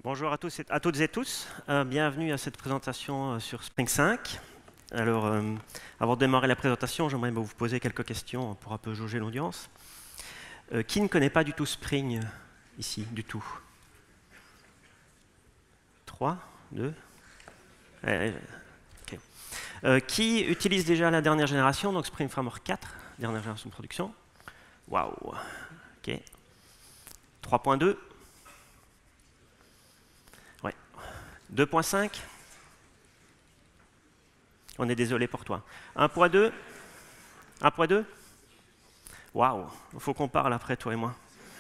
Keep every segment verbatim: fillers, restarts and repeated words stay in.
Bonjour à tous et à toutes et tous. Euh, bienvenue à cette présentation euh, sur Spring cinq. Alors, euh, avant de démarrer la présentation, j'aimerais vous poser quelques questions pour un peu jauger l'audience. Euh, qui ne connaît pas du tout Spring euh, ici, du tout? Trois, deux. Euh, okay. euh, qui utilise déjà la dernière génération, donc Spring Framework quatre, dernière génération de production? Waouh. Ok. trois point deux. Ouais. deux point cinq. On est désolé pour toi. un point deux. un point deux. Waouh, il faut qu'on parle après, toi et moi.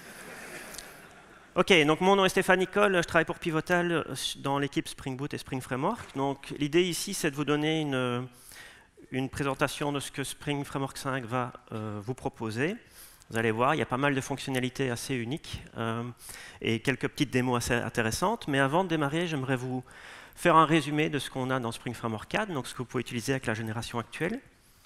Ok, donc mon nom est Stéphane Nicole, je travaille pour Pivotal dans l'équipe Spring Boot et Spring Framework. Donc l'idée ici, c'est de vous donner une, une présentation de ce que Spring Framework cinq va euh, vous proposer. Vous allez voir, il y a pas mal de fonctionnalités assez uniques euh, et quelques petites démos assez intéressantes. Mais avant de démarrer, j'aimerais vous faire un résumé de ce qu'on a dans Spring Framework quatre, donc ce que vous pouvez utiliser avec la génération actuelle.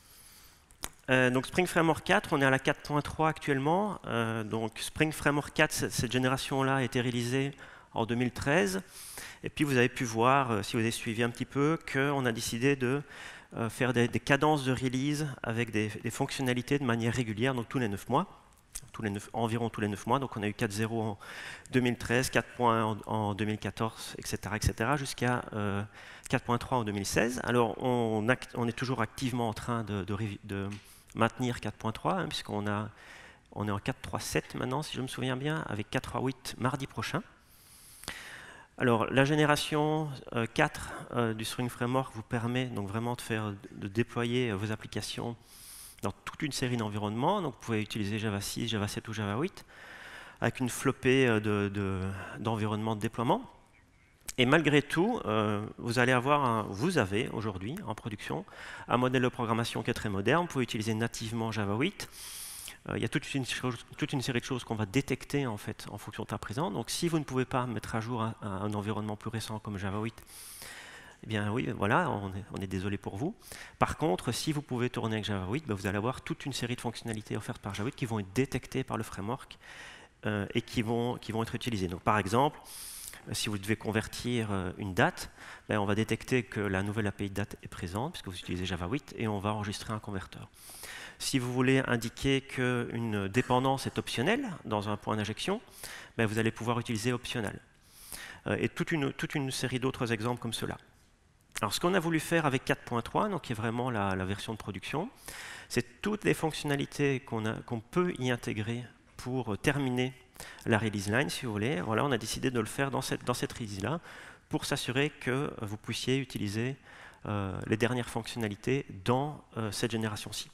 Euh, donc Spring Framework quatre, on est à la quatre point trois actuellement. Euh, donc Spring Framework quatre, cette génération-là a été réalisée en deux mille treize. Et puis vous avez pu voir, euh, si vous avez suivi un petit peu, qu'on a décidé de euh, faire des, des cadences de release avec des, des fonctionnalités de manière régulière, donc tous les neuf mois. Tous les neuf, environ tous les neuf mois. Donc on a eu quatre point zéro en deux mille treize, quatre point un en, en deux mille quatorze, et cetera, et cetera, jusqu'à euh, quatre point trois en deux mille seize. Alors on, act, on est toujours activement en train de, de, de maintenir quatre point trois, hein, puisqu'on a, on est en quatre point trois sept maintenant, si je me souviens bien, avec quatre point huit mardi prochain. Alors, la génération euh, quatre euh, du Spring Framework vous permet donc vraiment de, faire, de déployer euh, vos applications dans toute une série d'environnements. Donc, vous pouvez utiliser Java six, Java sept ou Java huit, avec une flopée euh, de, de, d'environnements de déploiement. Et malgré tout, euh, vous allez avoir, un, vous avez aujourd'hui en production un modèle de programmation qui est très moderne. Vous pouvez utiliser nativement Java huit. Euh, il y a toute une, toute une série de choses qu'on va détecter en fait en fonction de ta présent. Donc, si vous ne pouvez pas mettre à jour un, un environnement plus récent comme Java huit, eh bien oui, voilà, on est, on est désolé pour vous. Par contre, si vous pouvez tourner avec Java huit, ben, vous allez avoir toute une série de fonctionnalités offertes par Java huit qui vont être détectées par le framework euh, et qui vont, qui vont être utilisées. Donc, par exemple, si vous devez convertir une date, ben on va détecter que la nouvelle A P I de date est présente, puisque vous utilisez Java huit, et on va enregistrer un converteur. Si vous voulez indiquer qu'une dépendance est optionnelle dans un point d'injection, ben vous allez pouvoir utiliser optionnel. Et toute une, toute une série d'autres exemples comme cela. Alors, ce qu'on a voulu faire avec quatre point trois, donc qui est vraiment la, la version de production, c'est toutes les fonctionnalités qu'on qu'on peut y intégrer pour terminer la release line, si vous voulez. Voilà, on a décidé de le faire dans cette, dans cette release-là pour s'assurer que vous puissiez utiliser euh, les dernières fonctionnalités dans euh, cette génération-ci.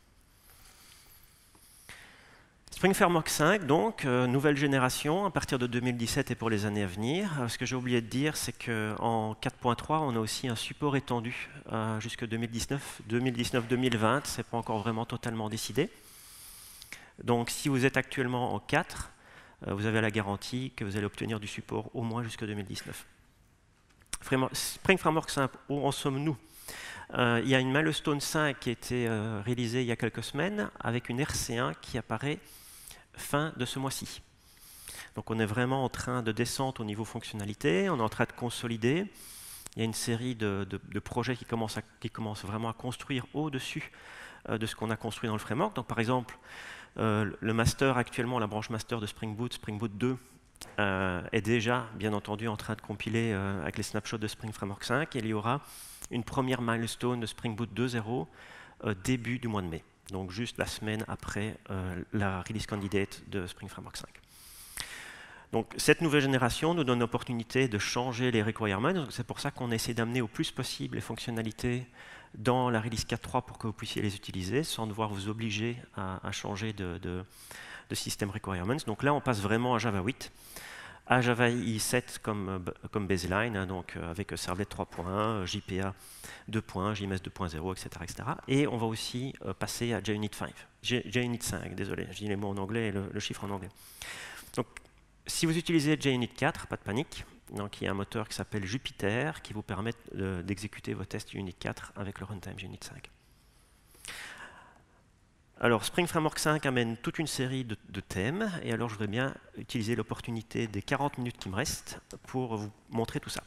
Spring Framework cinq, donc, euh, nouvelle génération à partir de deux mille dix-sept et pour les années à venir. Euh, ce que j'ai oublié de dire, c'est qu'en quatre point trois, on a aussi un support étendu euh, jusque deux mille dix-neuf, deux mille dix-neuf deux mille vingt. Ce n'est pas encore vraiment totalement décidé. Donc, si vous êtes actuellement en quatre, euh, vous avez la garantie que vous allez obtenir du support au moins jusqu'en deux mille dix-neuf. Spring Framework cinq, où en sommes-nous? Euh, il y a une milestone cinq qui a été euh, réalisée il y a quelques semaines avec une R C un qui apparaît fin de ce mois-ci. Donc on est vraiment en train de descendre au niveau fonctionnalité, on est en train de consolider. Il y a une série de, de, de projets qui commencent, à, qui commencent vraiment à construire au-dessus euh, de ce qu'on a construit dans le framework. Donc par exemple, euh, le master actuellement, la branche master de Spring Boot, Spring Boot deux, euh, est déjà bien entendu en train de compiler euh, avec les snapshots de Spring Framework cinq. Et il y aura une première milestone de Spring Boot deux point zéro euh, début du mois de mai. Donc juste la semaine après euh, la release candidate de Spring Framework cinq. Donc cette nouvelle génération nous donne l'opportunité de changer les requirements. C'est pour ça qu'on essaie d'amener au plus possible les fonctionnalités dans la release quatre point trois pour que vous puissiez les utiliser sans devoir vous obliger à, à changer de, de, de système requirements. Donc là, on passe vraiment à Java huit, à Java I E sept comme, comme baseline, hein, donc avec Servlet trois point un, J P A deux point un, J M S deux point zéro, et cetera, et cetera. Et on va aussi euh, passer à JUnit cinq. JUnit cinq, désolé, je dis les mots en anglais et le, le chiffre en anglais. Donc, si vous utilisez JUnit quatre, pas de panique. Donc, il y a un moteur qui s'appelle Jupyter qui vous permet d'exécuter vos tests Unit quatre avec le runtime JUnit cinq. Alors, Spring Framework cinq amène toute une série de, de thèmes, et alors je voudrais bien utiliser l'opportunité des quarante minutes qui me restent pour vous montrer tout ça.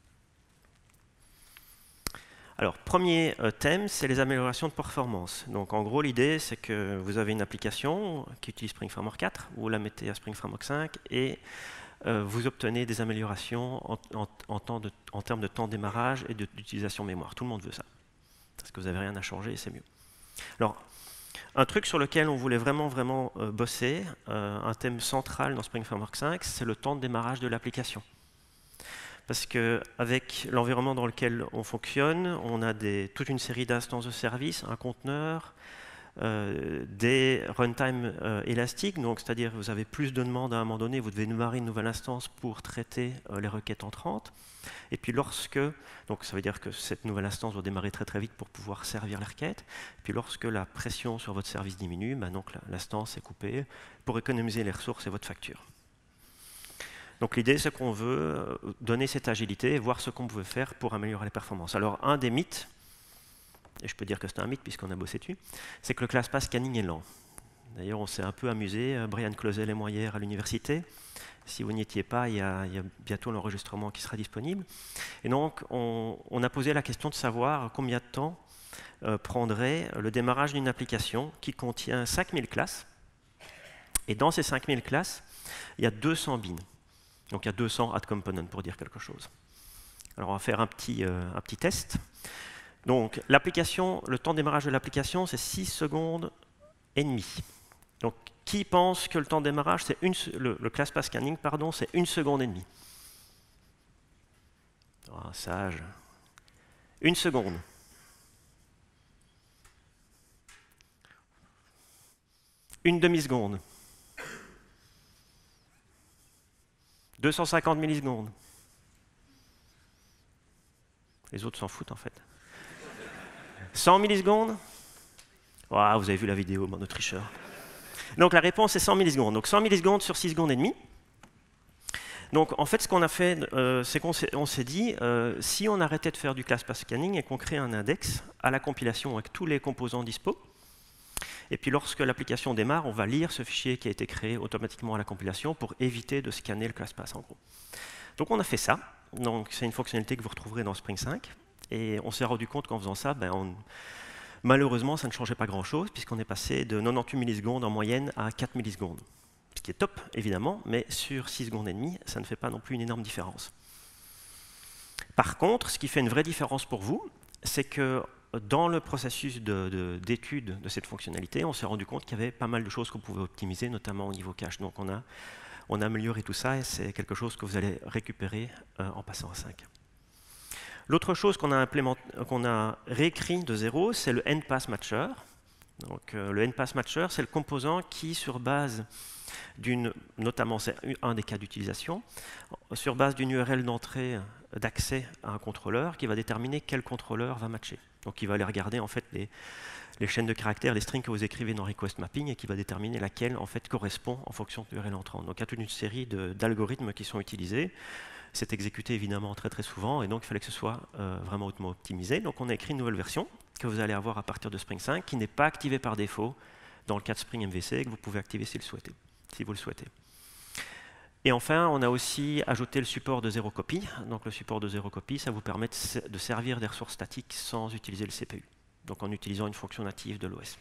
Alors, premier euh, thème, c'est les améliorations de performance. Donc, en gros, l'idée, c'est que vous avez une application qui utilise Spring Framework quatre, vous la mettez à Spring Framework cinq, et euh, vous obtenez des améliorations en, en, en, temps de, en termes de temps de démarrage et d'utilisation mémoire. Tout le monde veut ça. Parce que vous n'avez rien à changer et c'est mieux. Alors, un truc sur lequel on voulait vraiment, vraiment euh, bosser, euh, un thème central dans Spring Framework cinq, c'est le temps de démarrage de l'application. Parce qu'avec l'environnement dans lequel on fonctionne, on a des, toute une série d'instances de services, un conteneur, euh, des runtime euh, élastiques, donc c'est-à-dire que vous avez plus de demandes à un moment donné, vous devez démarrer une nouvelle instance pour traiter euh, les requêtes entrantes. Et puis lorsque, donc ça veut dire que cette nouvelle instance doit démarrer très très vite pour pouvoir servir les requêtes. Et puis lorsque la pression sur votre service diminue, ben donc l'instance est coupée pour économiser les ressources et votre facture. Donc l'idée, c'est qu'on veut donner cette agilité et voir ce qu'on pouvait faire pour améliorer les performances. Alors un des mythes, et je peux dire que c'est un mythe puisqu'on a bossé dessus, c'est que le ClassPass scanning est lent. D'ailleurs, on s'est un peu amusé, Brian Clausel et moi hier à l'université. Si vous n'y étiez pas, il y a, il y a bientôt l'enregistrement qui sera disponible. Et donc, on, on a posé la question de savoir combien de temps euh, prendrait le démarrage d'une application qui contient cinq mille classes. Et dans ces cinq mille classes, il y a deux cents bins. Donc il y a deux cents add components pour dire quelque chose. Alors on va faire un petit, euh, un petit test. Donc l'application, le temps de démarrage de l'application, c'est six secondes et demie. Donc qui pense que le temps de démarrage, c'est une, le, le ClassPass scanning, pardon, c'est une seconde et demie? Oh, sage. Une seconde. Une demi-seconde. deux cent cinquante millisecondes. Les autres s'en foutent en fait. cent millisecondes. Oh, vous avez vu la vidéo, mon tricheur. Donc la réponse est cent millisecondes. Donc cent millisecondes sur six secondes et demie. Donc en fait, ce qu'on a fait, euh, c'est qu'on s'est dit, euh, si on arrêtait de faire du ClassPass scanning et qu'on crée un index à la compilation avec tous les composants dispo, et puis lorsque l'application démarre, on va lire ce fichier qui a été créé automatiquement à la compilation pour éviter de scanner le ClassPass en gros. Donc on a fait ça. Donc c'est une fonctionnalité que vous retrouverez dans Spring cinq. Et on s'est rendu compte qu'en faisant ça, ben, on, malheureusement, ça ne changeait pas grand-chose puisqu'on est passé de quatre-vingt-dix-huit millisecondes en moyenne à quatre millisecondes. Ce qui est top, évidemment, mais sur six secondes et demie, ça ne fait pas non plus une énorme différence. Par contre, ce qui fait une vraie différence pour vous, c'est que dans le processus d'étude de, de, de cette fonctionnalité, on s'est rendu compte qu'il y avait pas mal de choses qu'on pouvait optimiser, notamment au niveau cache. Donc on a, on a amélioré tout ça et c'est quelque chose que vous allez récupérer euh, en passant à cinq. L'autre chose qu'on a, qu'on a réécrit de zéro, c'est le End-Pass Matcher. Donc, euh, le End-Pass Matcher, c'est le composant qui, sur base d'une, notamment c'est un des cas d'utilisation, sur base d'une U R L d'entrée d'accès à un contrôleur, qui va déterminer quel contrôleur va matcher. Donc il va aller regarder en fait les, les chaînes de caractères, les strings que vous écrivez dans Request Mapping et qui va déterminer laquelle en fait correspond en fonction de l'U R L entrante. Donc il y a toute une série d'algorithmes qui sont utilisés. C'est exécuté évidemment très très souvent et donc il fallait que ce soit euh, vraiment hautement optimisé. Donc on a écrit une nouvelle version que vous allez avoir à partir de Spring cinq qui n'est pas activée par défaut dans le cas de Spring M V C et que vous pouvez activer si, le souhaitez, si vous le souhaitez. Et enfin, on a aussi ajouté le support de zéro copie. Donc le support de zéro copie, ça vous permet de servir des ressources statiques sans utiliser le C P U. Donc en utilisant une fonction native de l'O S.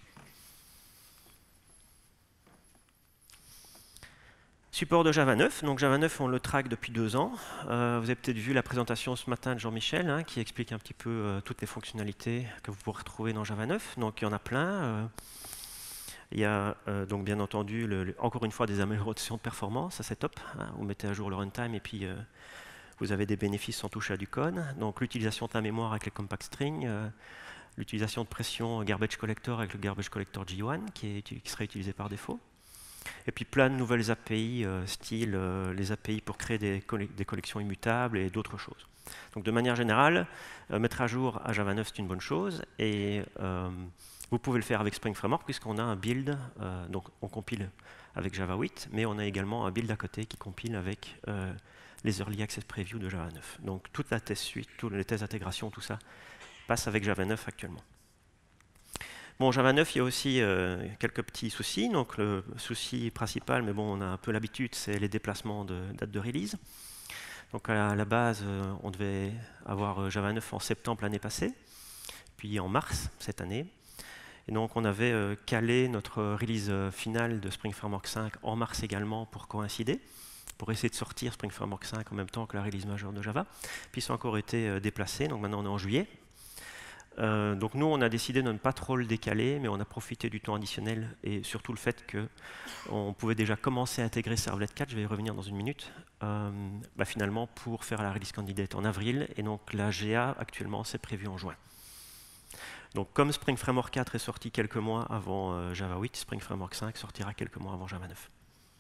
Support de Java neuf. Donc Java neuf, on le traque depuis deux ans. Euh, vous avez peut-être vu la présentation ce matin de Jean-Michel, hein, qui explique un petit peu euh, toutes les fonctionnalités que vous pourrez retrouver dans Java neuf. Donc il y en a plein. Euh, Il y a euh, donc bien entendu, le, le, encore une fois, des améliorations de performance, ça c'est top. Hein, vous mettez à jour le runtime et puis euh, vous avez des bénéfices sans toucher à du code. Donc l'utilisation de la mémoire avec les compact strings, euh, l'utilisation de pression garbage collector avec le garbage collector G un qui, est, qui serait utilisé par défaut. Et puis plein de nouvelles A P I, euh, style euh, les A P I pour créer des, coll des collections immutables et d'autres choses. Donc de manière générale, euh, mettre à jour à Java neuf c'est une bonne chose. Et euh, vous pouvez le faire avec Spring Framework puisqu'on a un build, euh, donc on compile avec Java huit, mais on a également un build à côté qui compile avec euh, les Early Access Preview de Java neuf. Donc toute la test suite, toutes les tests d'intégration, tout ça passe avec Java neuf actuellement. Bon, Java neuf, il y a aussi euh, quelques petits soucis. Donc, le souci principal, mais bon, on a un peu l'habitude, c'est les déplacements de date de release. Donc, à la, à la base, euh, on devait avoir Java neuf en septembre l'année passée, puis en mars cette année. Et donc, on avait euh, calé notre release finale de Spring Framework cinq en mars également pour coïncider, pour essayer de sortir Spring Framework cinq en même temps que la release majeure de Java. Puis, ça a encore été euh, déplacé. Donc, maintenant, on est en juillet. Euh, donc nous, on a décidé de ne pas trop le décaler, mais on a profité du temps additionnel et surtout le fait qu'on pouvait déjà commencer à intégrer Servlet quatre, je vais y revenir dans une minute, euh, bah finalement pour faire la release candidate en avril, et donc la G A actuellement c'est prévu en juin. Donc comme Spring Framework quatre est sorti quelques mois avant euh, Java huit, Spring Framework cinq sortira quelques mois avant Java neuf.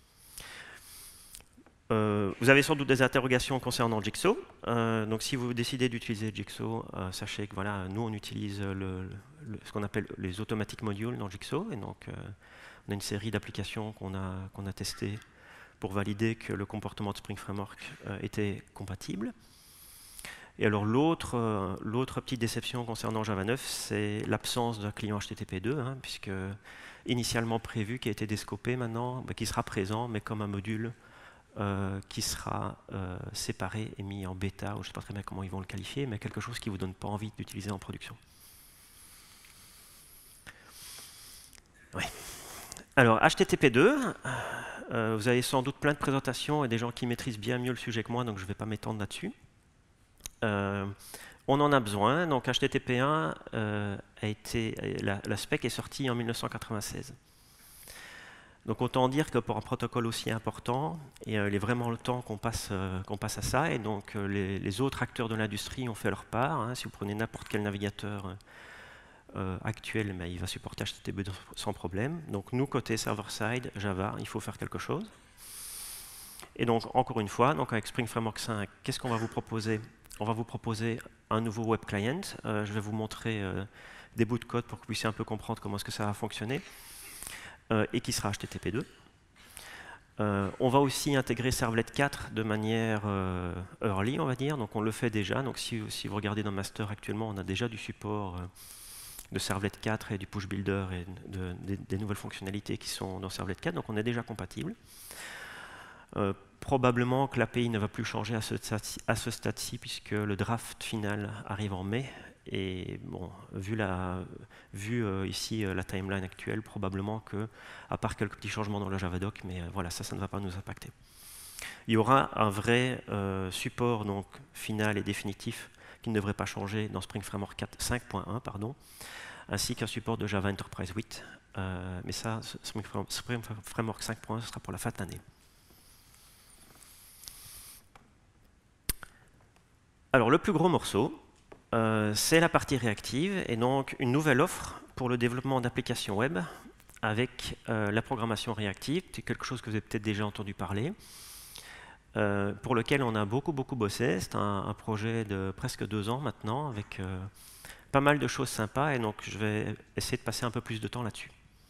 Euh, vous avez sans doute des interrogations concernant Jigsaw. Euh, donc, si vous décidez d'utiliser Jigsaw, euh, sachez que voilà, nous on utilise le, le, ce qu'on appelle les automatic modules dans Jigsaw. Et donc, euh, on a une série d'applications qu'on a, qu'on a testées pour valider que le comportement de Spring Framework euh, était compatible. Et alors, l'autre euh, l'autre petite déception concernant Java neuf, c'est l'absence d'un client H T T P deux, hein, puisque initialement prévu, qui a été descopé maintenant, bah, qui sera présent, mais comme un module Euh, qui sera euh, séparé et mis en bêta, ou je ne sais pas très bien comment ils vont le qualifier, mais quelque chose qui ne vous donne pas envie d'utiliser en production. Ouais. Alors, H T T P deux, euh, vous avez sans doute plein de présentations et des gens qui maîtrisent bien mieux le sujet que moi, donc je ne vais pas m'étendre là-dessus. Euh, on en a besoin, donc H T T P un, euh, a été, la, la spec est sortie en mille neuf cent quatre-vingt-seize. Donc autant dire que pour un protocole aussi important, et, euh, il est vraiment le temps qu'on passe, euh, qu'on passe à ça, et donc euh, les, les autres acteurs de l'industrie ont fait leur part. Hein. Si vous prenez n'importe quel navigateur euh, actuel, mais il va supporter H T T P deux sans problème. Donc nous, côté server-side, Java, il faut faire quelque chose. Et donc encore une fois, donc avec Spring Framework cinq, qu'est-ce qu'on va vous proposer? On va vous proposer un nouveau web client. Euh, je vais vous montrer euh, des bouts de code pour que vous puissiez un peu comprendre comment est-ce que ça va fonctionner. Euh, et qui sera H T T P deux. Euh, on va aussi intégrer Servlet quatre de manière euh, early, on va dire, donc on le fait déjà. Donc si, si vous regardez dans Master actuellement, on a déjà du support euh, de Servlet quatre et du Push Builder et de, de, des nouvelles fonctionnalités qui sont dans Servlet quatre, donc on est déjà compatible. Euh, probablement que l'A P I ne va plus changer à ce, à ce stade-ci, puisque le draft final arrive en mai. Et bon, vu, la, vu euh, ici euh, la timeline actuelle, probablement que, à part quelques petits changements dans le Javadoc, mais euh, voilà, ça, ça ne va pas nous impacter. Il y aura un vrai euh, support donc, final et définitif qui ne devrait pas changer dans Spring Framework cinq point un, pardon, ainsi qu'un support de Java Enterprise huit. Euh, mais ça, Spring Framework cinq point un, ce sera pour la fin de l'année. Alors, le plus gros morceau, Euh, c'est la partie réactive, et donc une nouvelle offre pour le développement d'applications web avec euh, la programmation réactive. C'est quelque chose que vous avez peut-être déjà entendu parler, euh, pour lequel on a beaucoup beaucoup bossé. C'est un, un projet de presque deux ans maintenant, avec euh, pas mal de choses sympas, et donc je vais essayer de passer un peu plus de temps là-dessus.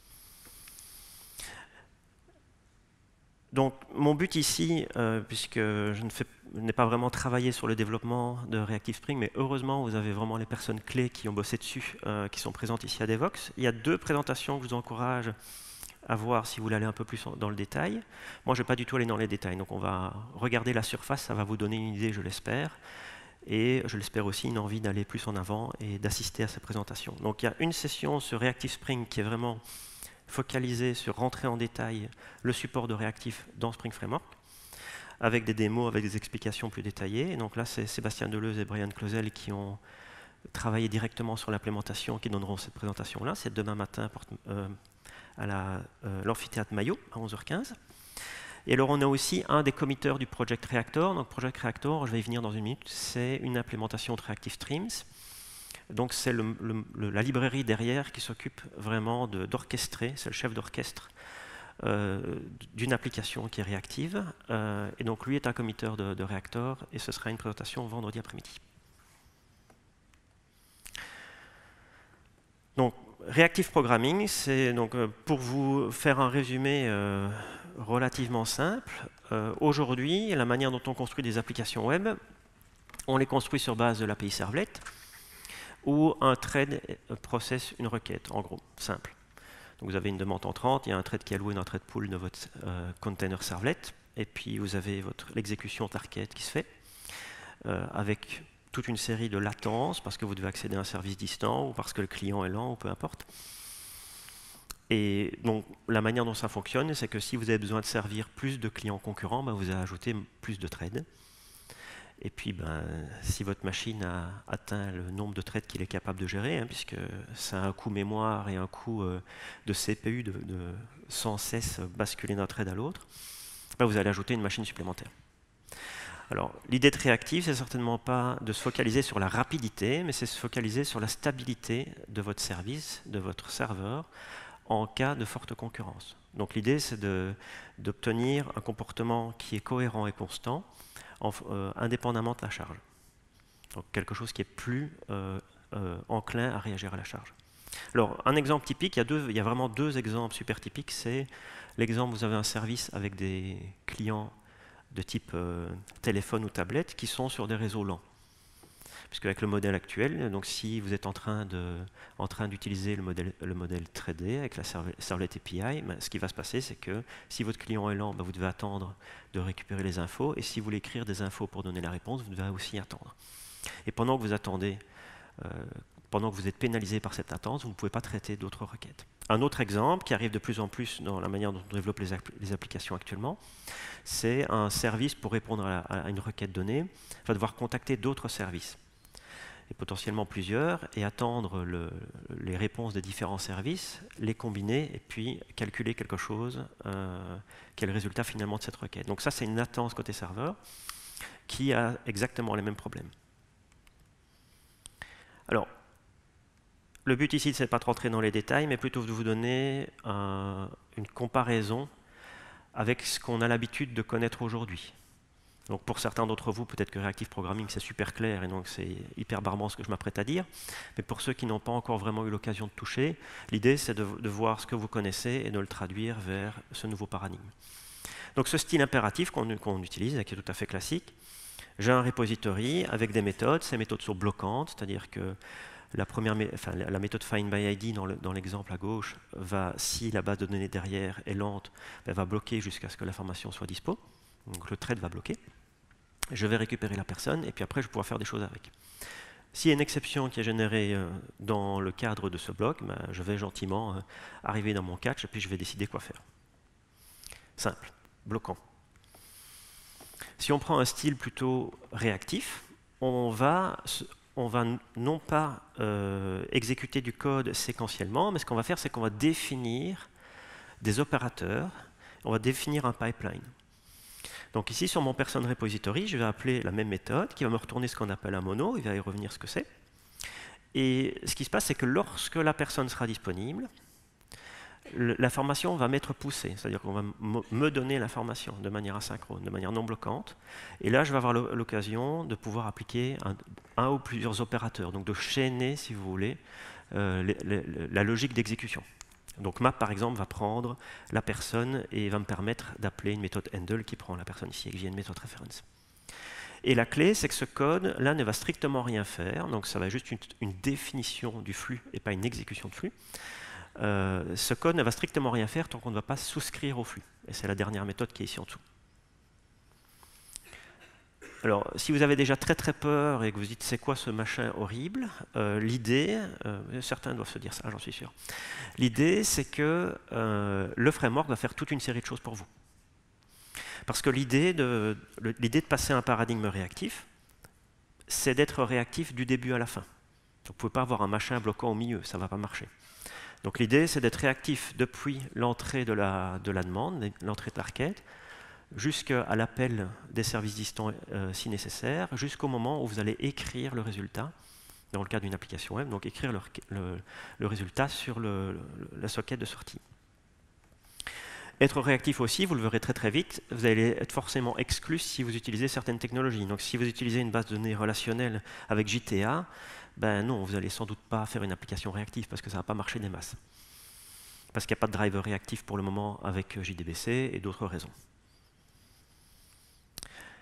Donc, mon but ici, euh, puisque je ne fais, n'ai pas vraiment travaillé sur le développement de Reactive Spring, mais heureusement, vous avez vraiment les personnes clés qui ont bossé dessus, euh, qui sont présentes ici à Devoxx. Il y a deux présentations que je vous encourage à voir si vous voulez aller un peu plus dans le détail. Moi, je ne vais pas du tout aller dans les détails, donc on va regarder la surface, ça va vous donner une idée, je l'espère, et je l'espère aussi une envie d'aller plus en avant et d'assister à ces présentations. Donc, il y a une session sur Reactive Spring qui est vraiment focalisé sur rentrer en détail le support de réactif dans Spring Framework, avec des démos, avec des explications plus détaillées. Et donc là, c'est Sébastien Deleuze et Brian Clausel qui ont travaillé directement sur l'implémentation, qui donneront cette présentation-là. C'est demain matin euh, à l'amphithéâtre euh, Maillot, à onze heures quinze. Et alors, on a aussi un des committeurs du Project Reactor. Donc, Project Reactor, je vais y venir dans une minute, c'est une implémentation de Reactive Streams. Donc c'est le, le, la librairie derrière qui s'occupe vraiment d'orchestrer, c'est le chef d'orchestre euh, d'une application qui est réactive. Euh, et donc lui est un committeur de, de Reactor, et ce sera une présentation vendredi après-midi. Donc Reactive Programming, c'est donc pour vous faire un résumé euh, relativement simple. Euh, Aujourd'hui, la manière dont on construit des applications web, on les construit sur base de l'A P I Servlet. où un thread processe une requête, en gros, simple. Donc vous avez une demande entrante, il y a un thread qui est alloué dans un thread pool de votre euh, container servlet, et puis vous avez l'exécution target qui se fait, euh, avec toute une série de latences, parce que vous devez accéder à un service distant, ou parce que le client est lent, ou peu importe. Et donc la manière dont ça fonctionne, c'est que si vous avez besoin de servir plus de clients concurrents, ben, vous allez ajouter plus de threads. Et puis, ben, si votre machine a atteint le nombre de threads qu'il est capable de gérer, hein, puisque ça a un coût mémoire et un coût euh, de C P U de, de sans cesse basculer d'un thread à l'autre, ben, vous allez ajouter une machine supplémentaire. Alors, l'idée de réactive, c'est certainement pas de se focaliser sur la rapidité, mais c'est se focaliser sur la stabilité de votre service, de votre serveur, en cas de forte concurrence. Donc l'idée, c'est d'obtenir un comportement qui est cohérent et constant, En, euh, indépendamment de la charge. Donc quelque chose qui est plus euh, euh, enclin à réagir à la charge. Alors un exemple typique, il y a, deux, il y a vraiment deux exemples super typiques. C'est l'exemple où vous avez un service avec des clients de type euh, téléphone ou tablette qui sont sur des réseaux lents. Puisque avec le modèle actuel, donc si vous êtes en train de, en train d'utiliser le modèle, le modèle threadé avec la servlet A P I, ben, ce qui va se passer, c'est que si votre client est lent, ben, vous devez attendre de récupérer les infos, et si vous voulez écrire des infos pour donner la réponse, vous devez aussi attendre. Et pendant que vous attendez, euh, pendant que vous êtes pénalisé par cette attente, vous ne pouvez pas traiter d'autres requêtes. Un autre exemple qui arrive de plus en plus dans la manière dont on développe les, les applications actuellement, c'est un service pour répondre à, à une requête donnée, va devoir contacter d'autres services, et potentiellement plusieurs, et attendre le, les réponses des différents services, les combiner, et puis calculer quelque chose, euh, quel est le résultat finalement de cette requête. Donc ça, c'est une latence côté serveur qui a exactement les mêmes problèmes. Alors, le but ici, c'est pas de rentrer dans les détails, mais plutôt de vous donner euh, une comparaison avec ce qu'on a l'habitude de connaître aujourd'hui. Donc pour certains d'entre vous, peut-être que Reactive Programming, c'est super clair et donc c'est hyper barbant ce que je m'apprête à dire. Mais pour ceux qui n'ont pas encore vraiment eu l'occasion de toucher, l'idée c'est de, de voir ce que vous connaissez et de le traduire vers ce nouveau paradigme. Donc ce style impératif qu'on qu'on utilise, qui est tout à fait classique, j'ai un repository avec des méthodes. Ces méthodes sont bloquantes, c'est-à-dire que la, première, enfin, la méthode find by I D dans l'exemple à gauche, va, si la base de données derrière est lente, elle va bloquer jusqu'à ce que l'information soit dispo. Donc le thread va bloquer. Je vais récupérer la personne et puis après je vais pouvoir faire des choses avec. S'il y a une exception qui est générée euh, dans le cadre de ce bloc, ben, je vais gentiment euh, arriver dans mon catch et puis je vais décider quoi faire. Simple, bloquant. Si on prend un style plutôt réactif, on va, on va non pas euh, exécuter du code séquentiellement, mais ce qu'on va faire, c'est qu'on va définir des opérateurs, on va définir un pipeline. Donc ici, sur mon person repository, je vais appeler la même méthode qui va me retourner ce qu'on appelle un mono, il va y revenir ce que c'est. Et ce qui se passe, c'est que lorsque la personne sera disponible, l'information va m'être poussée, c'est-à-dire qu'on va me donner l'information de manière asynchrone, de manière non bloquante. Et là, je vais avoir l'occasion de pouvoir appliquer un, un ou plusieurs opérateurs, donc de chaîner, si vous voulez, euh, les, les, la logique d'exécution. Donc map, par exemple, va prendre la personne et va me permettre d'appeler une méthode handle qui prend la personne ici et que j'ai une méthode reference. Et la clé, c'est que ce code-là ne va strictement rien faire, donc ça va juste une, une définition du flux et pas une exécution de flux. Euh, ce code ne va strictement rien faire tant qu'on ne va pas souscrire au flux. Et c'est la dernière méthode qui est ici en dessous. Alors, si vous avez déjà très très peur et que vous dites c'est quoi ce machin horrible, euh, l'idée, euh, certains doivent se dire ça, j'en suis sûr. L'idée, c'est que euh, le framework va faire toute une série de choses pour vous. Parce que l'idée de, l'idée de passer à un paradigme réactif, c'est d'être réactif du début à la fin. Vous ne pouvez pas avoir un machin bloquant au milieu, ça ne va pas marcher. Donc l'idée, c'est d'être réactif depuis l'entrée de la, de la demande, l'entrée de la requête, jusqu'à l'appel des services distants euh, si nécessaire, jusqu'au moment où vous allez écrire le résultat, dans le cas d'une application web, donc écrire le, le, le résultat sur le, le, la socket de sortie. Être réactif aussi, vous le verrez très très vite, vous allez être forcément exclu si vous utilisez certaines technologies. Donc si vous utilisez une base de données relationnelle avec J T A, ben non, vous n'allez sans doute pas faire une application réactive parce que ça ne va pas marcher des masses. Parce qu'il n'y a pas de driver réactif pour le moment avec J D B C et d'autres raisons.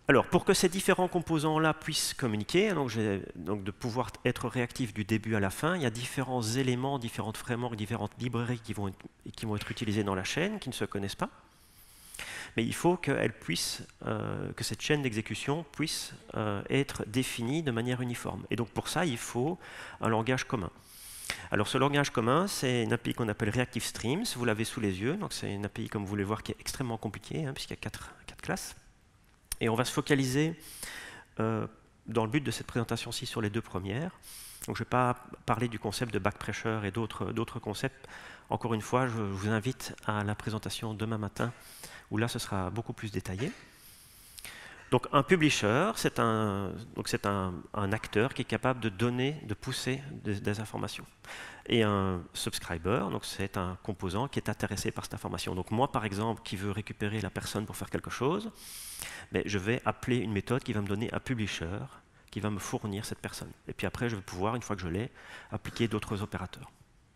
Alors, pour que ces différents composants-là puissent communiquer, donc, donc de pouvoir être réactif du début à la fin, il y a différents éléments, différentes frameworks, différentes librairies qui vont être, qui vont être utilisées dans la chaîne, qui ne se connaissent pas. Mais il faut qu'elle puisse, euh, que cette chaîne d'exécution puisse euh, être définie de manière uniforme. Et donc pour ça, il faut un langage commun. Alors ce langage commun, c'est une A P I qu'on appelle Reactive Streams. Vous l'avez sous les yeux. Donc c'est une A P I, comme vous voulez voir, qui est extrêmement compliquée, hein, puisqu'il y a quatre, quatre classes. Et on va se focaliser euh, dans le but de cette présentation-ci sur les deux premières. Donc je ne vais pas parler du concept de back pressure et d'autres concepts. Encore une fois, je vous invite à la présentation demain matin, où là ce sera beaucoup plus détaillé. Donc un publisher, c'est un, un, un acteur qui est capable de donner, de pousser des, des informations. Et un subscriber, c'est un composant qui est intéressé par cette information. Donc moi, par exemple, qui veux récupérer la personne pour faire quelque chose, mais je vais appeler une méthode qui va me donner un publisher, qui va me fournir cette personne. Et puis après, je vais pouvoir, une fois que je l'ai, appliquer d'autres opérateurs.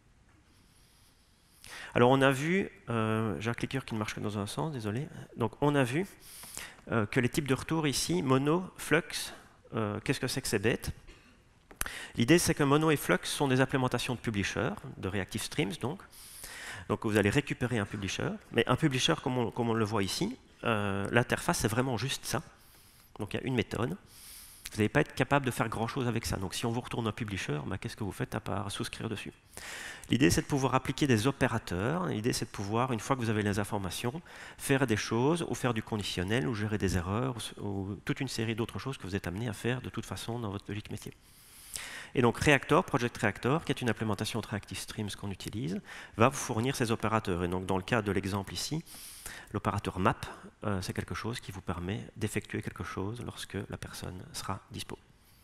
Alors on a vu, euh, j'ai un clicker qui ne marche que dans un sens, désolé. Donc on a vu euh, que les types de retour ici, mono, flux, euh, qu'est-ce que c'est que ces bêtes? L'idée c'est que mono et flux sont des implémentations de publisher, de reactive streams donc. Donc vous allez récupérer un publisher, mais un publisher comme on, comme on le voit ici, euh, l'interface c'est vraiment juste ça. Donc il y a une méthode. Vous n'allez pas être capable de faire grand-chose avec ça. Donc si on vous retourne un publisher, bah, qu'est-ce que vous faites à part souscrire dessus? L'idée, c'est de pouvoir appliquer des opérateurs. L'idée, c'est de pouvoir, une fois que vous avez les informations, faire des choses, ou faire du conditionnel, ou gérer des erreurs, ou, ou toute une série d'autres choses que vous êtes amené à faire de toute façon dans votre logique métier. Et donc Reactor, Project Reactor, qui est une implémentation de Reactive Streams qu'on utilise, va vous fournir ces opérateurs. Et donc dans le cas de l'exemple ici, l'opérateur map, euh, c'est quelque chose qui vous permet d'effectuer quelque chose lorsque la personne sera dispo.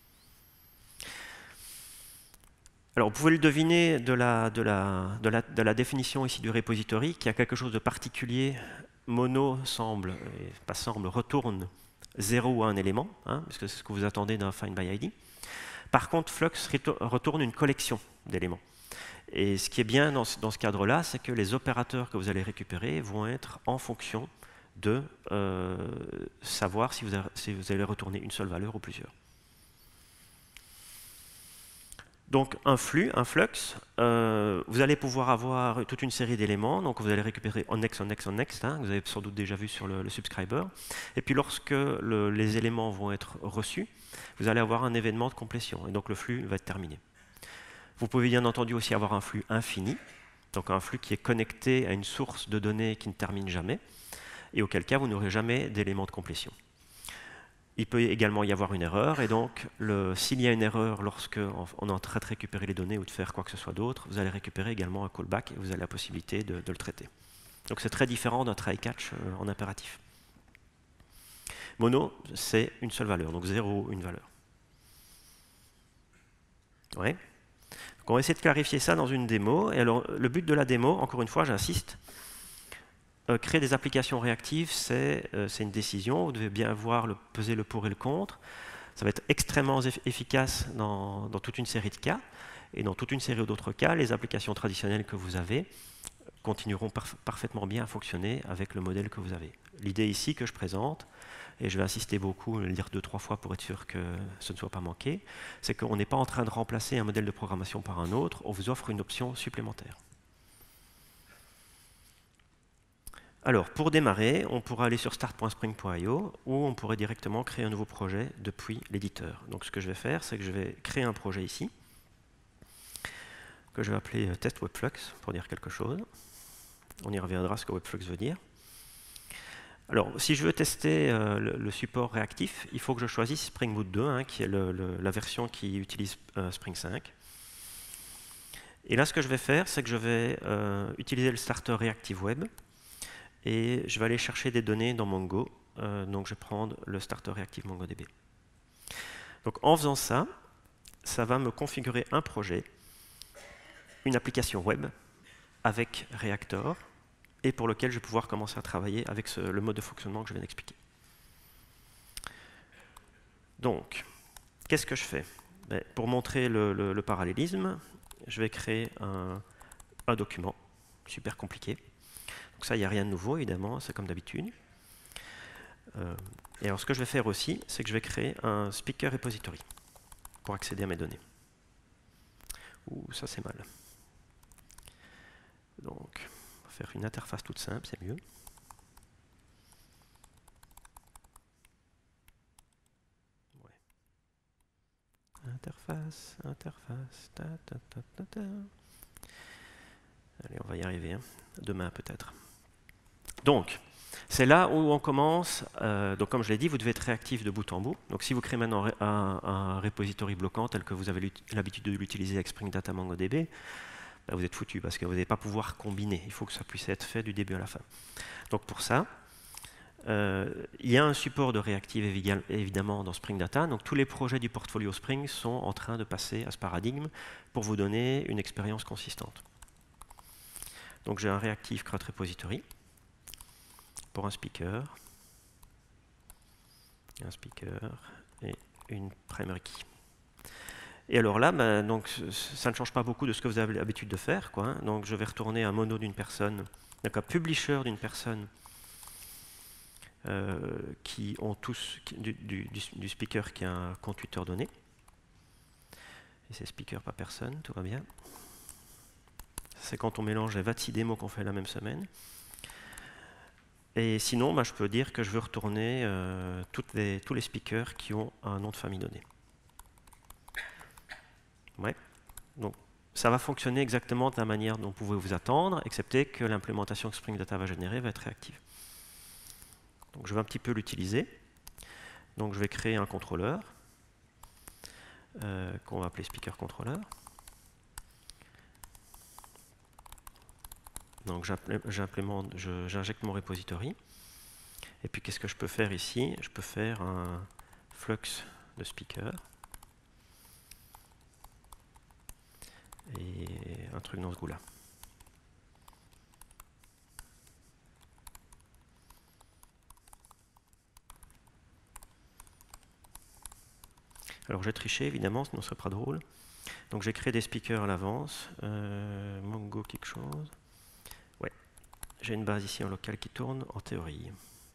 Alors vous pouvez le deviner de la, de la, de la, de la définition ici du repository, qu'il y a quelque chose de particulier. Mono semble, pas semble, retourne zéro ou un élément, hein, parce que c'est ce que vous attendez d'un find by I D. Par contre, Flux retourne une collection d'éléments. Et ce qui est bien dans ce, dans ce cadre-là, c'est que les opérateurs que vous allez récupérer vont être en fonction de euh, savoir si vous, avez, si vous allez retourner une seule valeur ou plusieurs. Donc un flux, un flux, euh, vous allez pouvoir avoir toute une série d'éléments, donc vous allez récupérer on next, on next, on next, hein, vous avez sans doute déjà vu sur le, le subscriber. Et puis lorsque le, les éléments vont être reçus, vous allez avoir un événement de complétion, et donc le flux va être terminé. Vous pouvez bien entendu aussi avoir un flux infini, donc un flux qui est connecté à une source de données qui ne termine jamais, et auquel cas vous n'aurez jamais d'élément de complétion. Il peut également y avoir une erreur, et donc s'il y a une erreur lorsque on est en train de récupérer les données ou de faire quoi que ce soit d'autre, vous allez récupérer également un callback et vous avez la possibilité de, de le traiter. Donc c'est très différent d'un try-catch euh, en impératif. Mono, c'est une seule valeur, donc zéro, une valeur. Ouais. Donc on va essayer de clarifier ça dans une démo. Et alors, le but de la démo, encore une fois, j'insiste, Euh, créer des applications réactives, c'est euh, une décision. Vous devez bien voir le, peser le pour et le contre. Ça va être extrêmement efficace dans, dans toute une série de cas. Et dans toute une série d'autres cas, les applications traditionnelles que vous avez continueront parf parfaitement bien à fonctionner avec le modèle que vous avez. L'idée ici que je présente, et je vais insister beaucoup, le dire deux, trois fois pour être sûr que ce ne soit pas manqué, c'est qu'on n'est pas en train de remplacer un modèle de programmation par un autre, on vous offre une option supplémentaire. Alors, pour démarrer, on pourra aller sur start point spring point i o ou on pourrait directement créer un nouveau projet depuis l'éditeur. Donc, ce que je vais faire, c'est que je vais créer un projet ici, que je vais appeler test webflux pour dire quelque chose. On y reviendra ce que webflux veut dire. Alors, si je veux tester euh, le, le support réactif, il faut que je choisisse Spring Boot deux, hein, qui est le, le, la version qui utilise euh, Spring cinq. Et là, ce que je vais faire, c'est que je vais euh, utiliser le starter Reactive Web. Et je vais aller chercher des données dans Mongo. Euh, donc je vais prendre le starter Reactive MongoDB. Donc en faisant ça, ça va me configurer un projet, une application web avec Reactor, et pour lequel je vais pouvoir commencer à travailler avec ce, le mode de fonctionnement que je viens d'expliquer. Donc, qu'est-ce que je fais? Ben, pour montrer le, le, le parallélisme, je vais créer un, un document super compliqué. Donc ça, il n'y a rien de nouveau, évidemment, c'est comme d'habitude. Euh, Et alors ce que je vais faire aussi, c'est que je vais créer un speaker repository pour accéder à mes données. Ouh, ça c'est mal. Donc, on va faire une interface toute simple, c'est mieux. Ouais. Interface, interface, ta ta ta ta ta. Allez, on va y arriver, hein. Demain peut-être. Donc, c'est là où on commence. Euh, donc, comme je l'ai dit, vous devez être réactif de bout en bout. Donc, si vous créez maintenant un, un repository bloquant tel que vous avez l'habitude de l'utiliser avec Spring Data MongoDB, ben vous êtes foutu parce que vous n'allez pas pouvoir combiner. Il faut que ça puisse être fait du début à la fin. Donc, pour ça, euh, il y a un support de réactive évidemment dans Spring Data. Donc, tous les projets du portfolio Spring sont en train de passer à ce paradigme pour vous donner une expérience consistante. Donc, j'ai un reactive create repository pour un speaker, un speaker et une primary key. Et alors là, ben, donc, ça ne change pas beaucoup de ce que vous avez l'habitude de faire, quoi, hein. Donc je vais retourner un mono d'une personne, donc un publisher d'une personne euh, qui ont tous qui, du, du, du speaker qui a un compte Twitter donné. Et c'est speaker pas personne, tout va bien. C'est quand on mélange les vingt-six démos qu'on fait la même semaine. Et sinon, bah, je peux dire que je veux retourner euh, toutes les, tous les speakers qui ont un nom de famille donné. Ouais. Donc, ça va fonctionner exactement de la manière dont vous pouvez vous attendre, excepté que l'implémentation que Spring Data va générer va être réactive. Donc, je vais un petit peu l'utiliser. Donc, je vais créer un contrôleur euh, qu'on va appeler speaker controller. Donc j'implémente, j'injecte mon repository. Et puis qu'est-ce que je peux faire ici? Je peux faire un flux de speaker. Et un truc dans ce goût-là. Alors j'ai triché évidemment, sinon ce serait pas drôle. Donc j'ai créé des speakers à l'avance. Euh, Mongo quelque chose. Ouais. J'ai une base ici en local qui tourne en théorie.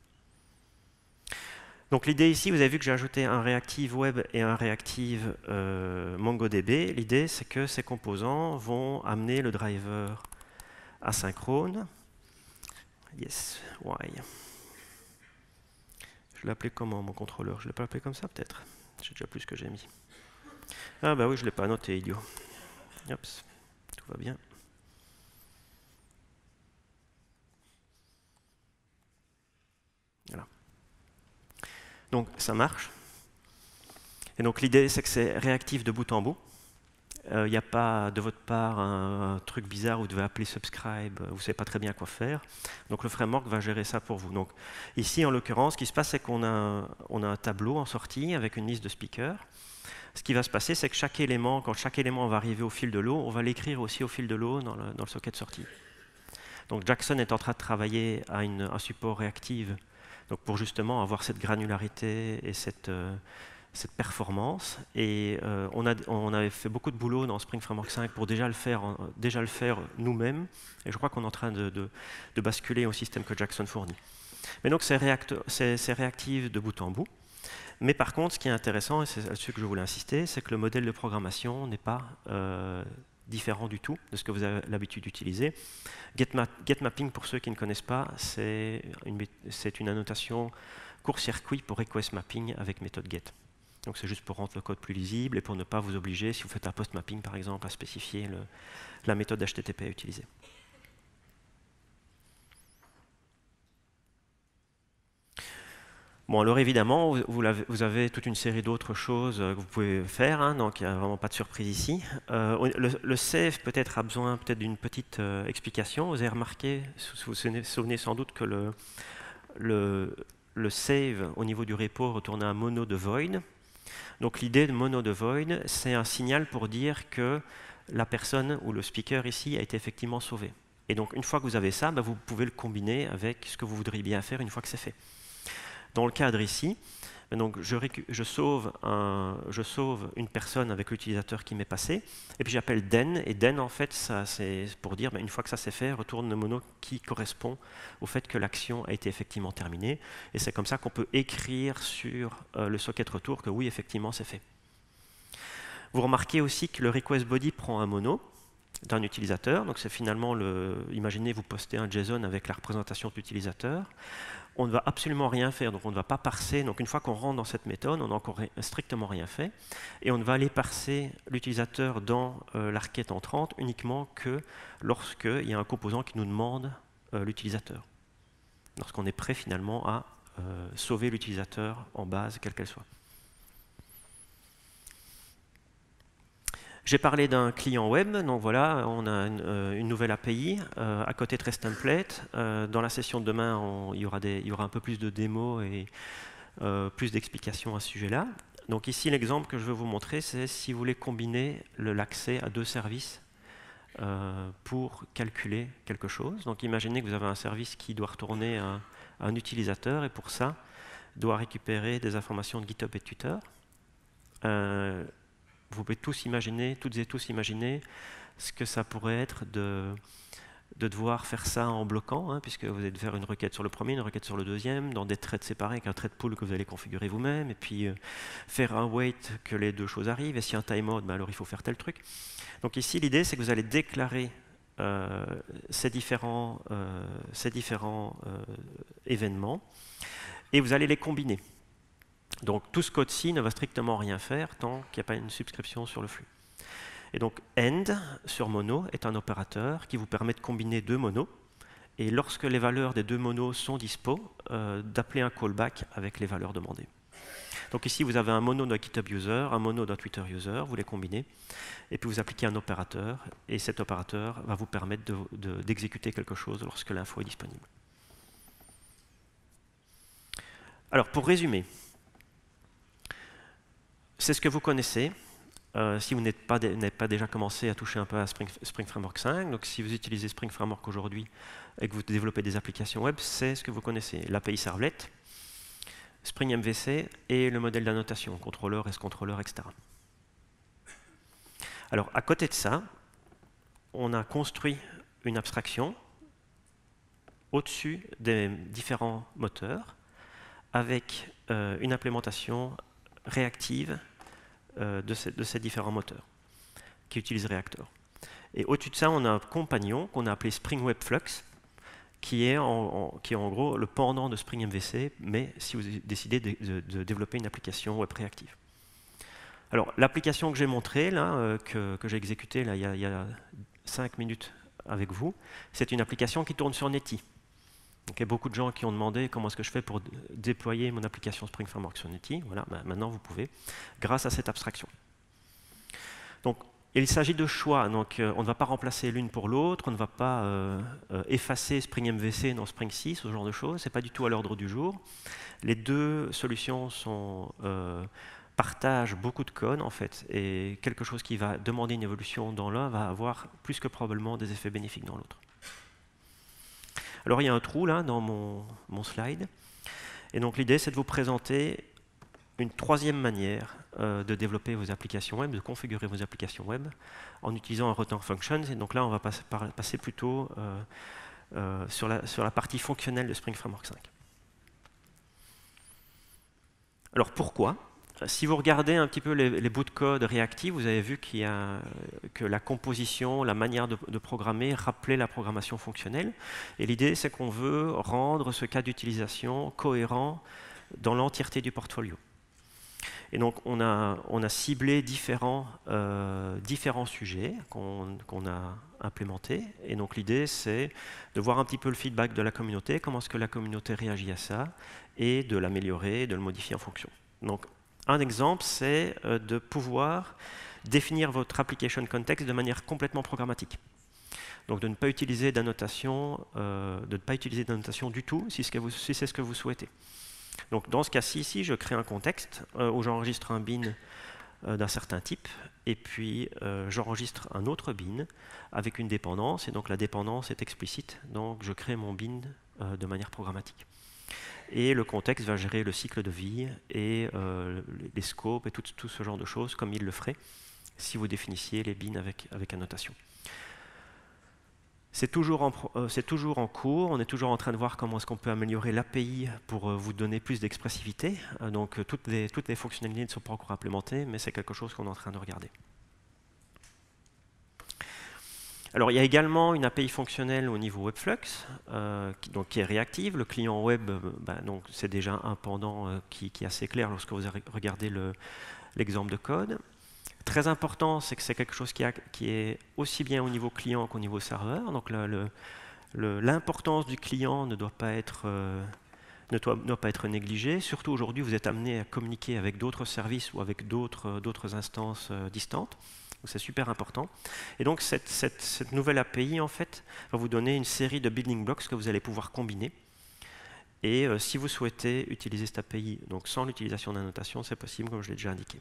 Donc l'idée ici, vous avez vu que j'ai ajouté un reactive web et un reactive euh, MongoDB. L'idée, c'est que ces composants vont amener le driver asynchrone. Yes, why? Je l'ai appelé comment, mon contrôleur? Je ne l'ai pas appelé comme ça, peut-être? J'ai déjà plus que j'ai mis. Ah bah oui, je ne l'ai pas noté, idiot. Oups, tout va bien. Voilà. Donc ça marche. Et donc l'idée, c'est que c'est réactif de bout en bout. Il euh, n'y a pas de votre part un, un truc bizarre où vous devez appeler subscribe, vous ne savez pas très bien quoi faire. Donc le framework va gérer ça pour vous. Donc ici, en l'occurrence, ce qui se passe, c'est qu'on a, on a un tableau en sortie avec une liste de speakers. Ce qui va se passer, c'est que chaque élément, quand chaque élément va arriver au fil de l'eau, on va l'écrire aussi au fil de l'eau dans le, dans le socket sortie. Donc Jackson est en train de travailler à une, un support réactif donc pour justement avoir cette granularité et cette, euh, cette performance. Et euh, on, a, on avait fait beaucoup de boulot dans Spring Framework cinq pour déjà le faire, déjà le faire nous-mêmes. Et je crois qu'on est en train de, de, de basculer au système que Jackson fournit. Mais donc c'est réactif de bout en bout. Mais par contre, ce qui est intéressant, et c'est là-dessus que je voulais insister, c'est que le modèle de programmation n'est pas euh, différent du tout de ce que vous avez l'habitude d'utiliser. Getmap, Getmapping, pour ceux qui ne connaissent pas, c'est une, une annotation court-circuit pour request mapping avec méthode get. Donc c'est juste pour rendre le code plus lisible et pour ne pas vous obliger, si vous faites un post mapping par exemple, à spécifier le, la méthode H T T P à utiliser. Bon, alors évidemment, vous, avez, vous avez toute une série d'autres choses que vous pouvez faire, hein, donc il n'y a vraiment pas de surprise ici. Euh, le, le save peut-être a besoin peut-être d'une petite euh, explication. Vous avez remarqué, vous vous souvenez sans doute que le, le, le save au niveau du repo retourne à un mono de void. Donc l'idée de mono de void, c'est un signal pour dire que la personne ou le speaker ici a été effectivement sauvé. Et donc une fois que vous avez ça, bah, vous pouvez le combiner avec ce que vous voudriez bien faire une fois que c'est fait. Dans le cadre ici, Donc je, je, sauve un, je sauve une personne avec l'utilisateur qui m'est passé, et puis j'appelle den, et den en fait c'est pour dire, ben, une fois que ça c'est fait, retourne le mono qui correspond au fait que l'action a été effectivement terminée, et c'est comme ça qu'on peut écrire sur euh, le socket retour que oui, effectivement c'est fait. Vous remarquez aussi que le request body prend un mono d'un utilisateur, donc c'est finalement, le, imaginez vous postez un JSON avec la représentation de l'utilisateur. On ne va absolument rien faire, donc on ne va pas parser. Donc une fois qu'on rentre dans cette méthode, on n'a encore strictement rien fait. Et on ne va aller parser l'utilisateur dans euh, la requête entrante uniquement que lorsqu'il y a un composant qui nous demande euh, l'utilisateur. Lorsqu'on est prêt finalement à euh, sauver l'utilisateur en base, quelle qu'elle soit. J'ai parlé d'un client web, donc voilà, on a une, euh, une nouvelle A P I, euh, à côté de REST-Template. Euh, dans la session de demain, on, il, y aura des, il y aura un peu plus de démos et euh, plus d'explications à ce sujet-là. Donc ici, l'exemple que je veux vous montrer, c'est si vous voulez combiner l'accès à deux services euh, pour calculer quelque chose. Donc imaginez que vous avez un service qui doit retourner à, à un utilisateur, et pour ça, doit récupérer des informations de GitHub et de Twitter. Euh, Vous pouvez tous imaginer, toutes et tous imaginer ce que ça pourrait être de, de devoir faire ça en bloquant, hein, puisque vous allez faire une requête sur le premier, une requête sur le deuxième, dans des threads séparés, avec un thread pool que vous allez configurer vous-même, et puis euh, faire un wait que les deux choses arrivent, et si un timeout, ben alors il faut faire tel truc. Donc ici, l'idée, c'est que vous allez déclarer euh, ces différents, euh, ces différents euh, événements, et vous allez les combiner. Donc tout ce code-ci ne va strictement rien faire tant qu'il n'y a pas une subscription sur le flux. Et donc end sur mono est un opérateur qui vous permet de combiner deux monos, et lorsque les valeurs des deux monos sont dispo, euh, d'appeler un callback avec les valeurs demandées. Donc ici vous avez un mono d'un GitHub user, un mono d'un Twitter user, vous les combinez, et puis vous appliquez un opérateur, et cet opérateur va vous permettre d'exécuter de, de, quelque chose lorsque l'info est disponible. Alors pour résumer, c'est ce que vous connaissez, euh, si vous n'êtes pas, pas déjà commencé à toucher un peu à Spring, Spring Framework cinq. Donc si vous utilisez Spring Framework aujourd'hui et que vous développez des applications web, c'est ce que vous connaissez. L'A P I Servlet, Spring M V C et le modèle d'annotation, contrôleur, S-controller, et cetera. Alors à côté de ça, on a construit une abstraction au-dessus des différents moteurs avec euh, une implémentation réactive euh, de, ces, de ces différents moteurs qui utilisent Reactor. Et au-dessus de ça, on a un compagnon qu'on a appelé Spring Web Flux, qui est en, en, qui est en gros le pendant de Spring M V C, mais si vous décidez de, de, de développer une application web réactive. Alors, l'application que j'ai montrée, là, euh, que, que j'ai exécutée là, il, y a, il y a cinq minutes avec vous, c'est une application qui tourne sur Netty. Donc, il y a beaucoup de gens qui ont demandé comment est-ce que je fais pour déployer mon application Spring Framework sur Netty. Voilà, ben maintenant vous pouvez, grâce à cette abstraction. Donc, il s'agit de choix. Donc, euh, on ne va pas remplacer l'une pour l'autre, on ne va pas euh, euh, effacer Spring M V C dans Spring six, ce genre de choses. Ce n'est pas du tout à l'ordre du jour. Les deux solutions sont, euh, partagent beaucoup de code, en fait, et quelque chose qui va demander une évolution dans l'un va avoir plus que probablement des effets bénéfiques dans l'autre. Alors il y a un trou là dans mon, mon slide, et donc l'idée c'est de vous présenter une troisième manière euh, de développer vos applications web, de configurer vos applications web en utilisant un return functions. Et donc là on va passer, par, passer plutôt euh, euh, sur, la, sur la partie fonctionnelle de Spring Framework cinq. Alors pourquoi ? Si vous regardez un petit peu les, les bouts de code réactifs, vous avez vu qu'il y a, que la composition, la manière de, de programmer rappelait la programmation fonctionnelle. Et l'idée, c'est qu'on veut rendre ce cas d'utilisation cohérent dans l'entièreté du portfolio. Et donc, on a, on a ciblé différents, euh, différents sujets qu'on qu'on a implémentés. Et donc, l'idée, c'est de voir un petit peu le feedback de la communauté, comment est-ce que la communauté réagit à ça, et de l'améliorer, de le modifier en fonction. Donc, un exemple, c'est de pouvoir définir votre application context de manière complètement programmatique. Donc de ne pas utiliser d'annotation, euh, de ne pas utiliser d'annotation du tout, si c'est si ce que vous souhaitez. Donc dans ce cas-ci, ici, je crée un contexte euh, où j'enregistre un bin euh, d'un certain type, et puis euh, j'enregistre un autre bin avec une dépendance, et donc la dépendance est explicite, donc je crée mon bin euh, de manière programmatique. Et le contexte va gérer le cycle de vie et euh, les scopes et tout, tout ce genre de choses comme il le ferait si vous définissiez les bins avec, avec annotation. C'est toujours, en, euh, c'est toujours en cours, on est toujours en train de voir comment est-ce qu'on peut améliorer l'A P I pour euh, vous donner plus d'expressivité. Euh, donc euh, toutes, les, toutes les fonctionnalités ne sont pas encore implémentées, mais c'est quelque chose qu'on est en train de regarder. Alors il y a également une A P I fonctionnelle au niveau Webflux, euh, qui, donc, qui est réactive. Le client web, euh, bah, donc c'est déjà un pendant euh, qui, qui est assez clair lorsque vous regardez l'exemple le, de code. Très important, c'est que c'est quelque chose qui, a, qui est aussi bien au niveau client qu'au niveau serveur. Donc l'importance du client ne doit pas être, euh, ne doit, doit pas être négligée. Surtout aujourd'hui, vous êtes amené à communiquer avec d'autres services ou avec d'autres d'autres instances euh, distantes. C'est super important. Et donc cette, cette, cette nouvelle A P I en fait va vous donner une série de building blocks que vous allez pouvoir combiner. Et euh, si vous souhaitez utiliser cette A P I donc sans l'utilisation d'annotation, c'est possible, comme je l'ai déjà indiqué.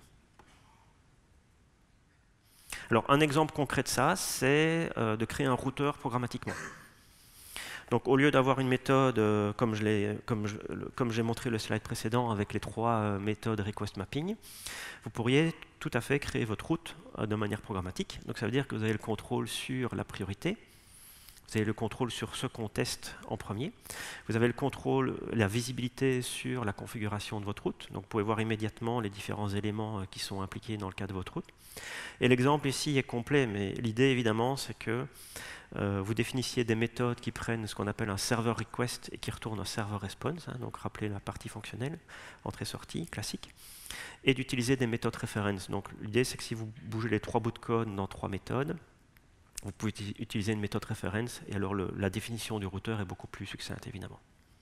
Alors, un exemple concret de ça, c'est euh, de créer un routeur programmatiquement. Donc, au lieu d'avoir une méthode, euh, comme j'ai montré le slide précédent, avec les trois euh, méthodes request mapping, vous pourriez tout à fait créer votre route euh, de manière programmatique. Donc, ça veut dire que vous avez le contrôle sur la priorité, vous avez le contrôle sur ce qu'on teste en premier, vous avez le contrôle, la visibilité sur la configuration de votre route, donc vous pouvez voir immédiatement les différents éléments euh, qui sont impliqués dans le cas de votre route. Et l'exemple ici est complet, mais l'idée évidemment c'est que euh, vous définissiez des méthodes qui prennent ce qu'on appelle un server request et qui retournent un server response, hein, donc rappelez la partie fonctionnelle, entrée-sortie, classique, et d'utiliser des méthodes reference. Donc l'idée c'est que si vous bougez les trois bouts de code dans trois méthodes, vous pouvez utiliser une méthode reference et alors le, la définition du routeur est beaucoup plus succincte évidemment.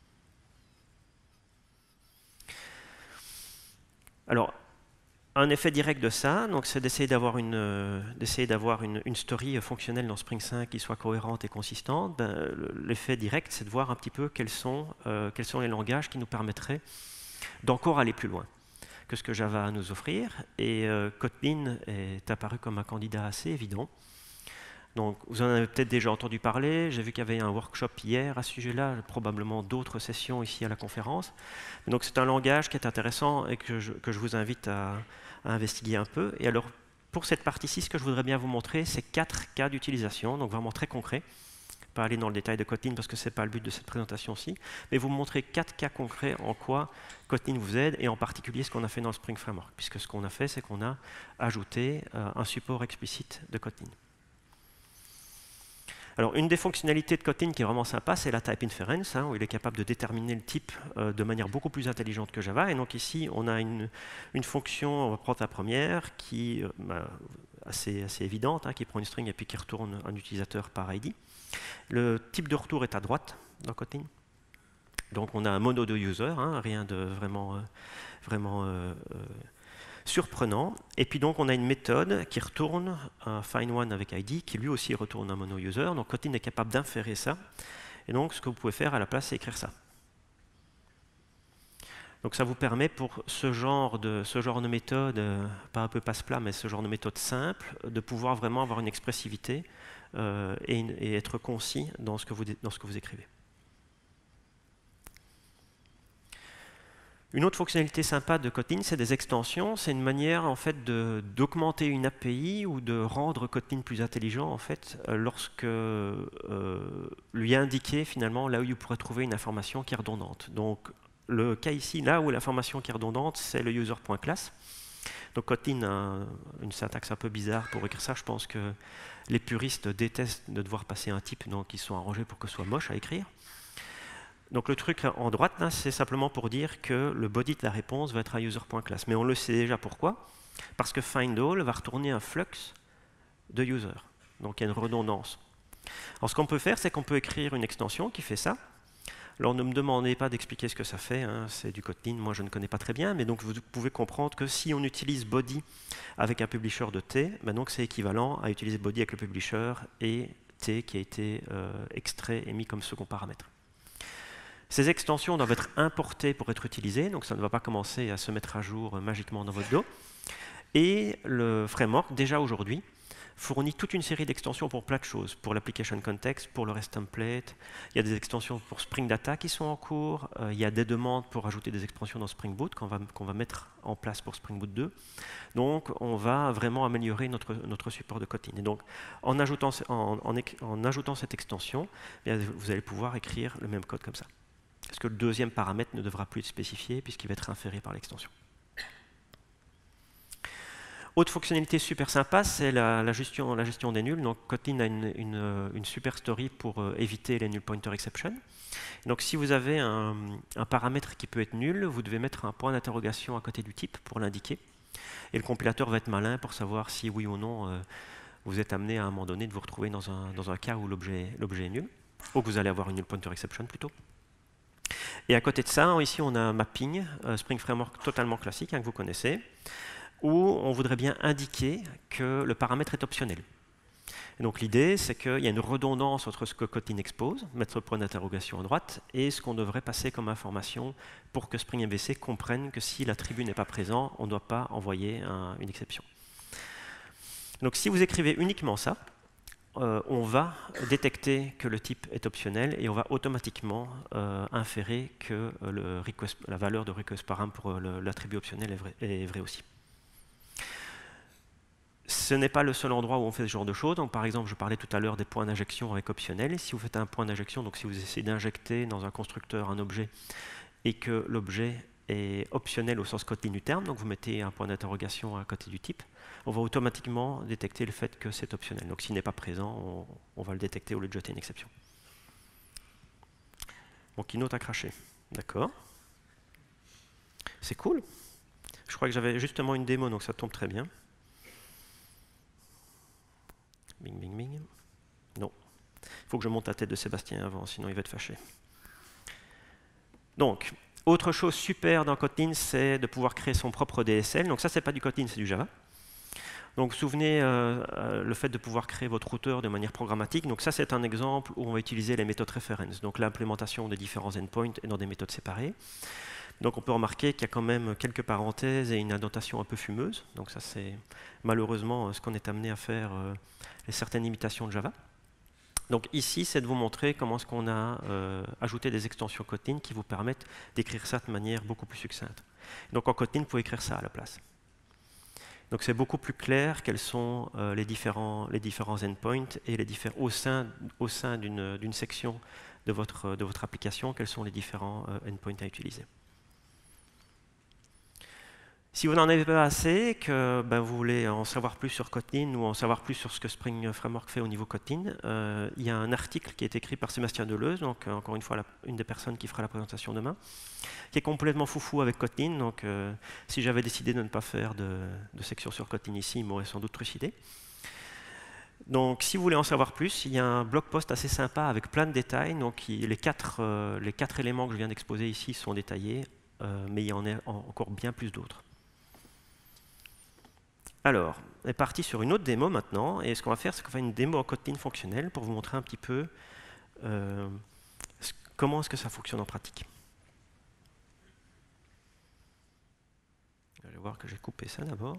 Alors, un effet direct de ça, c'est d'essayer d'avoir une, euh, d'essayer d'avoir une, une story fonctionnelle dans Spring cinq qui soit cohérente et consistante. Ben, l'effet direct, c'est de voir un petit peu quels sont, euh, quels sont les langages qui nous permettraient d'encore aller plus loin que ce que Java a à nous offrir. Et euh, Kotlin est apparu comme un candidat assez évident. Donc, vous en avez peut-être déjà entendu parler. J'ai vu qu'il y avait un workshop hier à ce sujet-là, probablement d'autres sessions ici à la conférence. Donc, c'est un langage qui est intéressant et que je, que je vous invite à, à investiguer un peu. Et alors, pour cette partie-ci, ce que je voudrais bien vous montrer, c'est quatre cas d'utilisation, donc vraiment très concrets. Pas aller dans le détail de Kotlin parce que ce n'est pas le but de cette présentation-ci, mais vous montrer quatre cas concrets en quoi Kotlin vous aide, et en particulier ce qu'on a fait dans le Spring Framework, puisque ce qu'on a fait, c'est qu'on a ajouté euh, un support explicite de Kotlin. Alors, une des fonctionnalités de Kotlin qui est vraiment sympa, c'est la type inference, hein, où il est capable de déterminer le type euh, de manière beaucoup plus intelligente que Java. Et donc ici, on a une, une fonction, on va prendre la première, qui euh, bah, assez, assez évidente, hein, qui prend une string et puis qui retourne un utilisateur par I D. Le type de retour est à droite dans Kotlin. Donc on a un mono de user, hein, rien de vraiment, euh, vraiment euh, euh, surprenant. Et puis donc on a une méthode qui retourne un find one avec I D, qui lui aussi retourne un mono user. Donc Kotlin est capable d'inférer ça. Et donc ce que vous pouvez faire à la place, c'est écrire ça. Donc ça vous permet pour ce genre de, ce genre de méthode, euh, pas un peu passe-plat, mais ce genre de méthode simple, de pouvoir vraiment avoir une expressivité euh, et, une, et être concis dans ce que vous, dans ce que vous écrivez. Une autre fonctionnalité sympa de Kotlin, c'est des extensions. C'est une manière en fait d'augmenter une A P I ou de rendre Kotlin plus intelligent en fait, lorsque euh, lui indiquer finalement là où il pourrait trouver une information qui est redondante. Donc le cas ici, là où l'information qui est redondante, c'est le user.class. Donc Kotlin a une syntaxe un peu bizarre pour écrire ça. Je pense que les puristes détestent de devoir passer un type, donc ils sont arrangés pour que ce soit moche à écrire. Donc le truc en droite, c'est simplement pour dire que le body de la réponse va être un user.class. Mais on le sait déjà pourquoi. Parce que findAll va retourner un flux de user. Donc il y a une redondance. Alors ce qu'on peut faire, c'est qu'on peut écrire une extension qui fait ça. Alors ne me demandez pas d'expliquer ce que ça fait, hein, c'est du Kotlin, moi je ne connais pas très bien, mais donc vous pouvez comprendre que si on utilise body avec un publisher de T, ben donc c'est équivalent à utiliser body avec le publisher et T qui a été euh, extrait et mis comme second paramètre. Ces extensions doivent être importées pour être utilisées, donc ça ne va pas commencer à se mettre à jour magiquement dans votre dos. Et le framework, déjà aujourd'hui, fournit toute une série d'extensions pour plein de choses, pour l'application context, pour le REST template. Il y a des extensions pour Spring Data qui sont en cours. Euh, il y a des demandes pour ajouter des extensions dans Spring Boot qu'on va, qu'on va mettre en place pour Spring Boot deux. Donc, on va vraiment améliorer notre, notre support de Kotlin. Et donc, en ajoutant, en, en, en ajoutant cette extension, bien, vous allez pouvoir écrire le même code comme ça. Parce que le deuxième paramètre ne devra plus être spécifié puisqu'il va être inféré par l'extension. Autre fonctionnalité super sympa, c'est la, la, gestion, la gestion des nuls. Donc Kotlin a une, une, une super story pour euh, éviter les null pointer exception. Donc si vous avez un, un paramètre qui peut être nul, vous devez mettre un point d'interrogation à côté du type pour l'indiquer. Et le compilateur va être malin pour savoir si oui ou non euh, vous êtes amené à un moment donné de vous retrouver dans un, dans un cas où l'objet est nul, ou que vous allez avoir une null pointer exception plutôt. Et à côté de ça, ici on a un mapping, euh, Spring Framework totalement classique hein, que vous connaissez, où on voudrait bien indiquer que le paramètre est optionnel. Et donc l'idée, c'est qu'il y a une redondance entre ce que Kotlin expose, mettre point d'interrogation à droite, et ce qu'on devrait passer comme information pour que Spring M V C comprenne que si l'attribut n'est pas présent, on ne doit pas envoyer un, une exception. Donc si vous écrivez uniquement ça, euh, on va détecter que le type est optionnel et on va automatiquement euh, inférer que le request, la valeur de request param pour l'attribut optionnel est vrai, est vrai aussi. Ce n'est pas le seul endroit où on fait ce genre de choses. Donc, par exemple, je parlais tout à l'heure des points d'injection avec optionnel. Si vous faites un point d'injection, donc si vous essayez d'injecter dans un constructeur un objet et que l'objet est optionnel au sens Kotlin du terme, donc vous mettez un point d'interrogation à côté du type, on va automatiquement détecter le fait que c'est optionnel. Donc s'il n'est pas présent, on, on va le détecter au lieu de jeter une exception. Mon keynote a craché. D'accord. C'est cool. Je crois que j'avais justement une démo, donc ça tombe très bien. Bing, bing, bing. Non. Il faut que je monte la tête de Sébastien avant, sinon il va être fâché. Donc, autre chose super dans Kotlin, c'est de pouvoir créer son propre D S L. Donc ça, c'est pas du Kotlin, c'est du Java. Donc, vous vous souvenez, euh, euh, le fait de pouvoir créer votre routeur de manière programmatique. Donc ça, c'est un exemple où on va utiliser les méthodes reference. Donc l'implémentation des différents endpoints est dans des méthodes séparées. Donc on peut remarquer qu'il y a quand même quelques parenthèses et une indentation un peu fumeuse. Donc ça, c'est malheureusement ce qu'on est amené à faire euh, les certaines imitations de Java. Donc ici, c'est de vous montrer comment est-ce qu'on a euh, ajouté des extensions Kotlin qui vous permettent d'écrire ça de manière beaucoup plus succincte. Donc en Kotlin, vous pouvez écrire ça à la place. Donc c'est beaucoup plus clair quels sont euh, les, différents, les différents endpoints et les différents, au sein, au sein d'une d'une section de votre, de votre application, quels sont les différents euh, endpoints à utiliser. Si vous n'en avez pas assez, que ben, vous voulez en savoir plus sur Kotlin ou en savoir plus sur ce que Spring Framework fait au niveau Kotlin, euh, il y a un article qui est écrit par Sébastien Deleuze, donc euh, encore une fois la, une des personnes qui fera la présentation demain, qui est complètement foufou avec Kotlin. Donc euh, si j'avais décidé de ne pas faire de, de section sur Kotlin ici, il m'aurait sans doute trucidé. Donc si vous voulez en savoir plus, il y a un blog post assez sympa avec plein de détails. Donc il, les, quatre, euh, les quatre éléments que je viens d'exposer ici sont détaillés, euh, mais il y en a encore bien plus d'autres. Alors, on est parti sur une autre démo maintenant, et ce qu'on va faire, c'est qu'on va faire une démo en Kotlin fonctionnelle pour vous montrer un petit peu euh, comment est-ce que ça fonctionne en pratique. Je vais voir que j'ai coupé ça d'abord.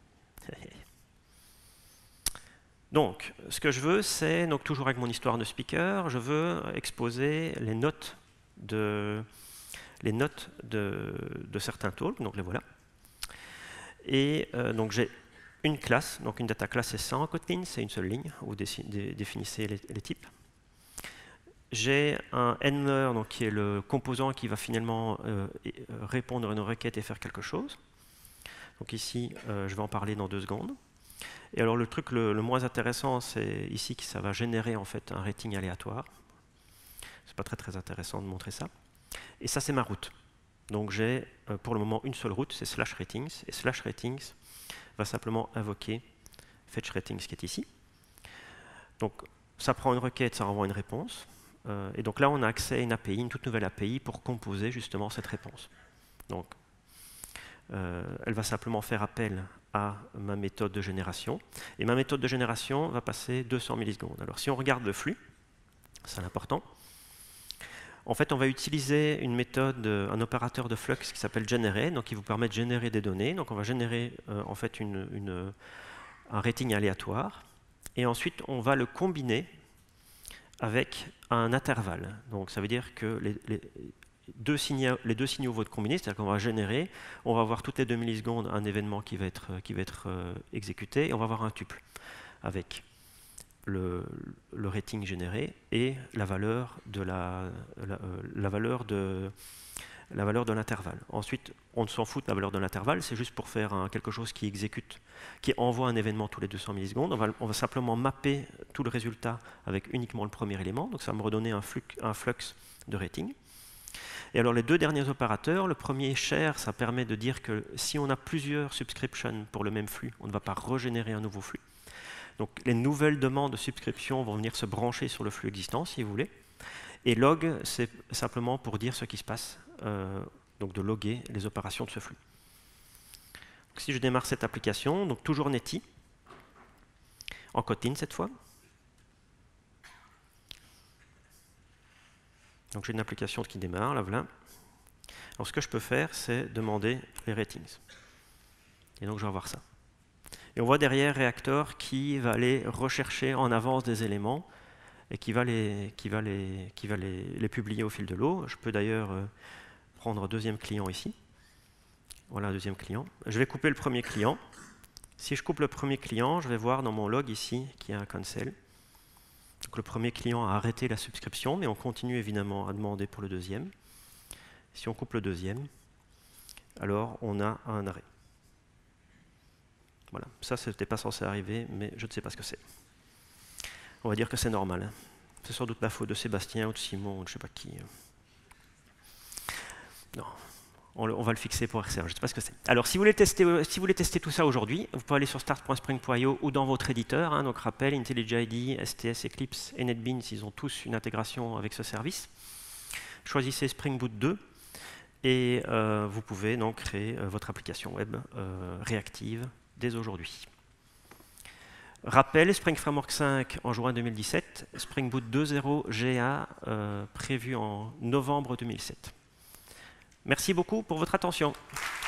Donc, ce que je veux, c'est, donc toujours avec mon histoire de speaker, je veux exposer les notes de, les notes de, de certains talks, donc les voilà. Et euh, donc j'ai une classe, donc une data class c'est ça en Kotlin, c'est une seule ligne où vous définissez les, les types. J'ai un handler, donc qui est le composant qui va finalement euh, répondre à une requête et faire quelque chose. Donc ici, euh, je vais en parler dans deux secondes. Et alors le truc le, le moins intéressant, c'est ici que ça va générer en fait un rating aléatoire. C'est pas très très intéressant de montrer ça. Et ça c'est ma route. Donc j'ai euh, pour le moment une seule route, c'est slash ratings, et slash ratings va simplement invoquer fetch ratings qui est ici. Donc ça prend une requête, ça renvoie une réponse. Euh, et donc là on a accès à une A P I, une toute nouvelle A P I pour composer justement cette réponse. Donc euh, elle va simplement faire appel à ma méthode de génération. Et ma méthode de génération va passer deux cents millisecondes. Alors si on regarde le flux, c'est important. En fait, on va utiliser une méthode, un opérateur de flux qui s'appelle generate, donc qui vous permet de générer des données. Donc on va générer euh, en fait une, une, un rating aléatoire. et ensuite on va le combiner avec un intervalle. Donc ça veut dire que les, les, deux, signaux, les deux signaux vont être combinés, c'est-à-dire qu'on va générer, on va avoir toutes les deux millisecondes un événement qui va être, qui va être euh, exécuté, et on va avoir un tuple avec le, le rating généré et la valeur de la, la, euh, la valeur de la valeur de l'intervalle. Ensuite, on s'en fout de la valeur de l'intervalle, c'est juste pour faire un, quelque chose qui exécute, qui envoie un événement tous les deux cents millisecondes. On va, on va simplement mapper tout le résultat avec uniquement le premier élément, donc ça va me redonner un flux, un flux de rating. Et alors les deux derniers opérateurs, le premier share, ça permet de dire que si on a plusieurs subscriptions pour le même flux, on ne va pas régénérer un nouveau flux. Donc les nouvelles demandes de subscription vont venir se brancher sur le flux existant, si vous voulez. Et log, c'est simplement pour dire ce qui se passe, euh, donc de loguer les opérations de ce flux. Donc, si je démarre cette application, donc toujours Netty, en Kotlin cette fois. Donc j'ai une application qui démarre, là voilà. Alors ce que je peux faire, c'est demander les ratings. Et donc je vais avoir ça. Et on voit derrière Reactor qui va aller rechercher en avance des éléments et qui va les, qui va les, qui va les, les publier au fil de l'eau. Je peux d'ailleurs euh, prendre un deuxième client ici. Voilà un deuxième client. Je vais couper le premier client. Si je coupe le premier client, je vais voir dans mon log ici qu'il y a un cancel. Donc le premier client a arrêté la subscription, mais on continue évidemment à demander pour le deuxième. Si on coupe le deuxième, alors on a un arrêt. Voilà, ça ce n'était pas censé arriver, mais je ne sais pas ce que c'est. On va dire que c'est normal. C'est sans doute la faute de Sébastien ou de Simon, ou de je ne sais pas qui. Non, on, le, on va le fixer pour R C R, je ne sais pas ce que c'est. Alors si vous voulez tester, si vous voulez tester tout ça aujourd'hui, vous pouvez aller sur start point spring point i o ou dans votre éditeur. Hein, donc rappel, IntelliJ I D, S T S, Eclipse et NetBeans, ils ont tous une intégration avec ce service. Choisissez Spring Boot deux et euh, vous pouvez donc créer euh, votre application web euh, réactive dès aujourd'hui. Rappel, Spring Framework cinq en juin deux mille dix-sept, Spring Boot deux point zéro G A euh, prévu en novembre deux mille sept. Merci beaucoup pour votre attention.